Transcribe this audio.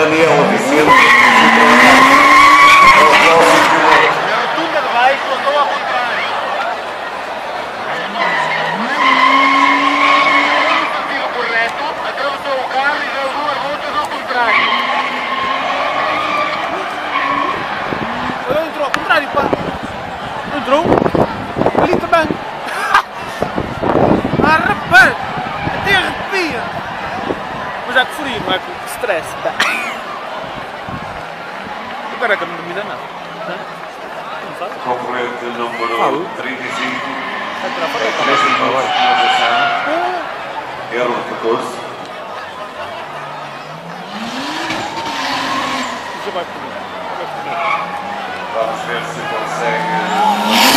Daniel Vicente. Rotunda de baixo, voltou ao contrário. O sentido correto, atravessou o carro e deu duas voltas ao contrário. Entrou ao contrário, pá. Entrou. Ali também. Ah, rapaz. Até arrepia. Mas é que frio, não é que stress. O cara é que não domina nada. Não sabe? Concorrente número 35. Vai tirar foto. 13 minutos de finalização. Erro de percurso. Já vai comer. Vamos ver se consegue